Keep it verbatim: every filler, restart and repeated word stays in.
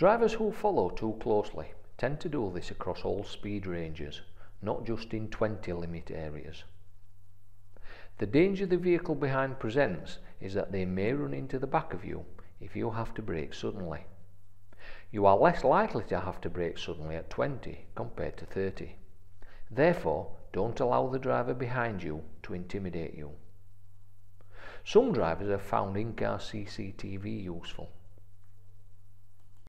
Drivers who follow too closely tend to do this across all speed ranges, not just in twenty limit areas. The danger the vehicle behind presents is that they may run into the back of you if you have to brake suddenly. You are less likely to have to brake suddenly at twenty compared to thirty. Therefore, don't allow the driver behind you to intimidate you. Some drivers have found in-car C C T V useful.